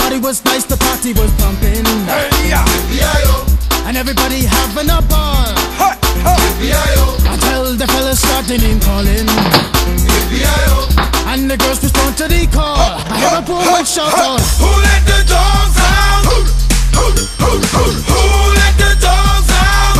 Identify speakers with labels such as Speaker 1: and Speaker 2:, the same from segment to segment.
Speaker 1: party was nice, the party was pumping.
Speaker 2: Hey, yeah.
Speaker 1: And everybody having a ball. Until the fellas started name calling. And the girls respond to the call. I hear a woman shout out,
Speaker 2: Who let the dogs out? Who let the dogs out?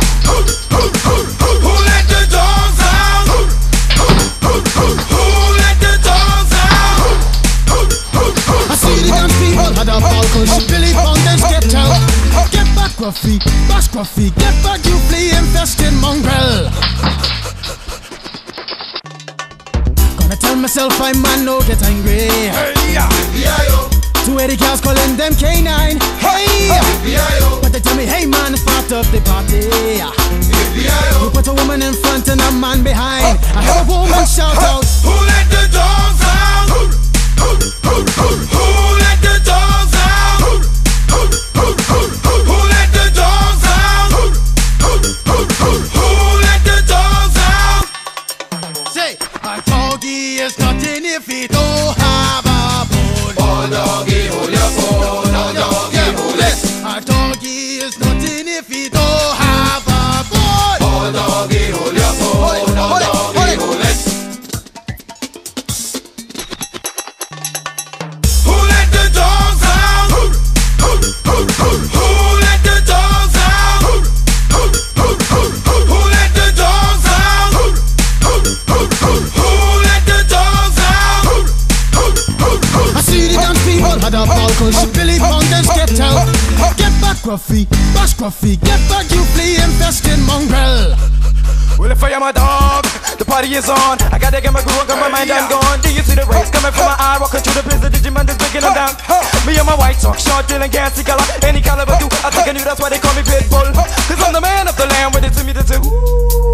Speaker 2: Who let the dogs out? Who let the dogs out?
Speaker 1: I see the damn people had a ball cause Billy Fountains get out. Get back, Gruffy, bash Gruffy, get back, you flea infested mongrel. Gonna tell myself I man no get angry.
Speaker 2: Hey, yeah.
Speaker 1: 280 girls calling them K9. Hey, but they tell me, hey man, it's part of the party. You put a woman in front and a man behind. I hear a woman shout out,
Speaker 2: Who let the dogs out? Who let the dogs out? Who let the dogs out? Who let the dogs out?
Speaker 1: say, a doggy is nothing if he don't have a bone.
Speaker 2: Oh doggy, hold your phone. Oh doggy, hold it.
Speaker 1: A doggy is nothing if he don't have a bone.
Speaker 2: Oh doggy, hold your phone. Oh doggy, hold it. Who let the dogs out? Who let the dogs out? Who let the dogs out? Who let the dogs out?
Speaker 1: I see the dance people had a ball cause Billy Fountains get out. Get back, Gruffy, bash Gruffy, get back, you flea infested mongrel.
Speaker 3: Well, if I am a dog, the party is on. I gotta get my groove on, got my mind, I'm gone. Do you see the rays coming from my eye? Walking through the prison, Digimon is breaking them down. Me and my white talk, short, dealing, can't see color. Any caliber do, I think I knew that's why they call me Pitbull. Cause I'm the man of the land, with it to me to do.